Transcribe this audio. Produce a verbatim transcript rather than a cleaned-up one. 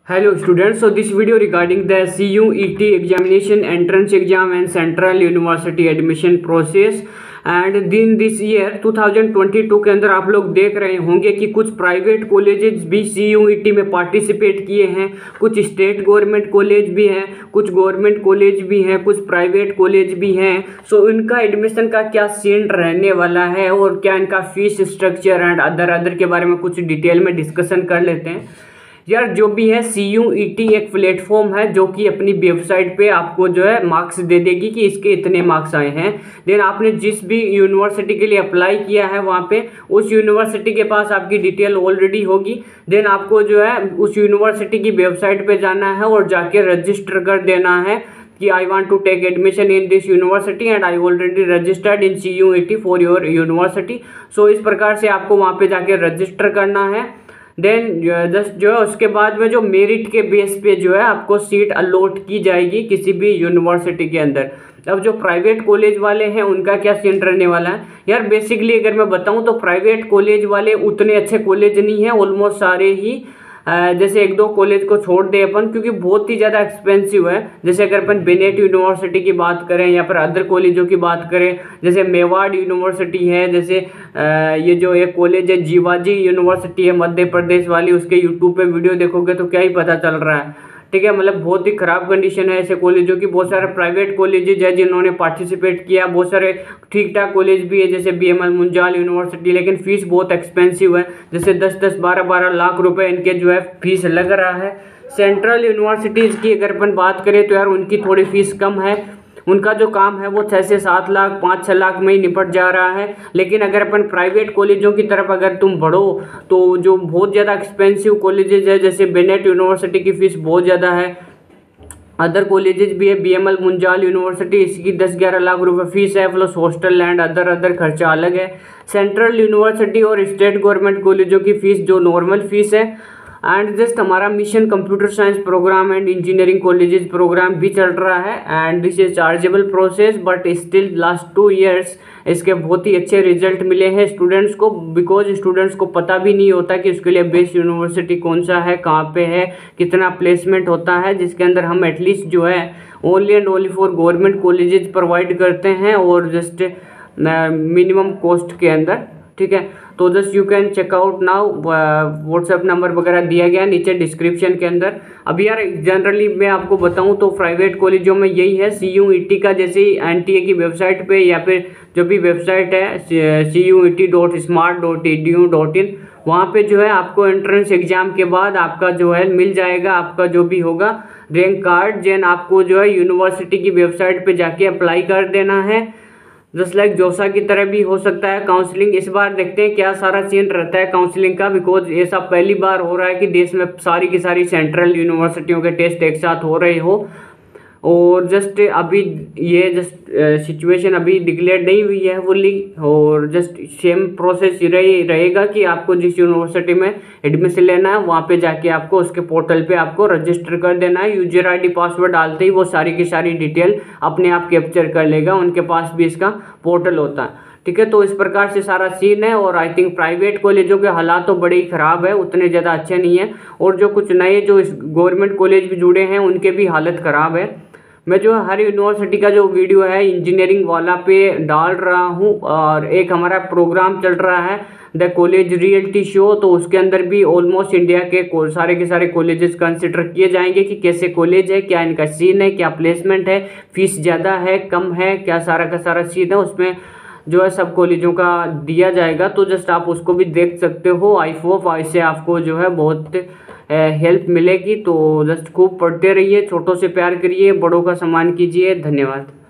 Hello students, so this video regarding the C U E T examination, entrance exam and central university admission process and दिन this year two thousand twenty two के अंदर आप लोग देख रहे होंगे कि कुछ प्राइवेट कॉलेजेस भी सी यू ई टी में पार्टिसिपेट किए हैं, कुछ स्टेट गवर्नमेंट कॉलेज भी हैं, कुछ गवर्नमेंट कॉलेज भी हैं, कुछ प्राइवेट कॉलेज भी हैं। सो so, इनका एडमिशन का क्या सीन रहने वाला है और क्या इनका fees structure and other other के बारे में कुछ डिटेल में डिस्कशन कर लेते हैं। यार जो भी है सी यू ई टी एक प्लेटफॉर्म है जो कि अपनी वेबसाइट पे आपको जो है मार्क्स दे देगी कि इसके इतने मार्क्स आए हैं। देन आपने जिस भी यूनिवर्सिटी के लिए अप्लाई किया है वहाँ पे उस यूनिवर्सिटी के पास आपकी डिटेल ऑलरेडी होगी। देन आपको जो है उस यूनिवर्सिटी की वेबसाइट पे जाना है और जाके रजिस्टर कर देना है कि I want to take admission in this university and I already registered in C U E T for your university. So इस प्रकार से आपको वहाँ पे जाके रजिस्टर करना है। देन जस्ट जो है उसके बाद में जो मेरिट के बेस पे जो है आपको सीट अलॉट की जाएगी किसी भी यूनिवर्सिटी के अंदर। अब जो प्राइवेट कॉलेज वाले हैं उनका क्या सीन रहने वाला है यार, बेसिकली अगर मैं बताऊं तो प्राइवेट कॉलेज वाले उतने अच्छे कॉलेज नहीं हैं, ऑलमोस्ट सारे ही जैसे एक दो कॉलेज को छोड़ दे अपन क्योंकि बहुत ही ज़्यादा एक्सपेंसिव है। जैसे अगर अपन बेनेट यूनिवर्सिटी की बात करें या फिर अदर कॉलेजों की बात करें, जैसे मेवाड़ यूनिवर्सिटी है, जैसे ये जो एक कॉलेज है जीवाजी यूनिवर्सिटी है मध्य प्रदेश वाली, उसके यूट्यूब पे वीडियो देखोगे तो क्या ही पता चल रहा है। ठीक है, मतलब बहुत ही ख़राब कंडीशन है ऐसे कॉलेजों की। बहुत सारे प्राइवेट कॉलेजेज है जिन्होंने पार्टिसिपेट किया, बहुत सारे ठीक ठाक कॉलेज भी है जैसे B M L Munjal university, लेकिन फ़ीस बहुत एक्सपेंसिव है। जैसे दस दस बारह बारह लाख रुपए इनके जो है फीस लग रहा है। सेंट्रल यूनिवर्सिटीज़ की अगर अपन बात करें तो यार उनकी थोड़ी फीस कम है, उनका जो काम है वो छः से सात लाख पाँच छः लाख में ही निपट जा रहा है। लेकिन अगर अपन प्राइवेट कॉलेजों की तरफ अगर तुम बढ़ो तो जो बहुत ज़्यादा एक्सपेंसिव कॉलेजेज है जैसे बेनेट यूनिवर्सिटी की फ़ीस बहुत ज़्यादा है, अदर कॉलेजेस भी है B M L Munjal university, इसकी दस ग्यारह लाख रुपए फीस है, plus hostel and other other खर्चा अलग है। सेंट्रल यूनिवर्सिटी और स्टेट गवर्नमेंट कॉलेजों की फ़ीस जो नॉर्मल फ़ीस है। एंड जस्ट हमारा mission computer science programme and engineering colleges programme भी चल रहा है and this is chargeable process but still last two years इसके बहुत ही अच्छे रिजल्ट मिले हैं स्टूडेंट्स को, बिकॉज स्टूडेंट्स को पता भी नहीं होता कि उसके लिए बेस्ट यूनिवर्सिटी कौन सा है, कहाँ पे है, कितना प्लेसमेंट होता है, जिसके अंदर हम एटलीस्ट जो है only and only for government colleges provide करते हैं और जस्ट मिनिमम कॉस्ट के अंदर। ठीक है, तो just you can check out now, WhatsApp number वगैरह दिया गया नीचे डिस्क्रिप्शन के अंदर। अभी यार जनरली मैं आपको बताऊं तो प्राइवेट कॉलेजों में यही है सी यू ई टी का, जैसे ही एन टी ए की वेबसाइट पे या फिर जो भी वेबसाइट है C U E T dot smart dot E D U dot in, वहाँ पे जो है आपको एंट्रेंस एग्जाम के बाद आपका जो है मिल जाएगा आपका जो भी होगा रैंक कार्ड। जैन आपको जो है यूनिवर्सिटी की वेबसाइट पे जाके अप्लाई कर देना है, जस्ट लाइक जोसा की तरह भी हो सकता है काउंसलिंग। इस बार देखते हैं क्या सारा सीन रहता है काउंसलिंग का, बिकॉज ये सब पहली बार हो रहा है कि देश में सारी की सारी सेंट्रल यूनिवर्सिटियों के टेस्ट एक साथ हो रहे हो। और जस्ट अभी ये जस्ट सिचुएशन अभी डिक्लेयर नहीं हुई है फुल्ली और जस्ट सेम प्रोसेस रहे रहेगा कि आपको जिस यूनिवर्सिटी में एडमिशन लेना है वहाँ पे जाके आपको उसके पोर्टल पे आपको रजिस्टर कर देना है। यूजर आईडी पासवर्ड डालते ही वो सारी की सारी डिटेल अपने आप कैप्चर कर लेगा, उनके पास भी इसका पोर्टल होता है। ठीक है, तो इस प्रकार से सारा सीन है और आई थिंक प्राइवेट कॉलेजों के हालात तो बड़े ही ख़राब है, उतने ज़्यादा अच्छे नहीं है। और जो कुछ नए जो इस गवर्नमेंट कॉलेज भी जुड़े हैं उनके भी हालत ख़राब है। मैं जो हर यूनिवर्सिटी का जो वीडियो है इंजीनियरिंग वाला पे डाल रहा हूँ और एक हमारा प्रोग्राम चल रहा है द कॉलेज रियलिटी शो, तो उसके अंदर भी ऑलमोस्ट इंडिया के सारे के सारे कॉलेजेस कंसिडर किए जाएंगे कि कैसे कॉलेज है, क्या इनका सीन है, क्या प्लेसमेंट है, फीस ज़्यादा है कम है, क्या सारा का सारा सीन है, उसमें जो है सब कॉलेजों का दिया जाएगा। तो जस्ट आप उसको भी देख सकते हो। आई होप इससे आपको जो है बहुत हेल्प मिलेगी। तो जस्ट खूब पढ़ते रहिए, छोटों से प्यार करिए, बड़ों का सम्मान कीजिए। धन्यवाद।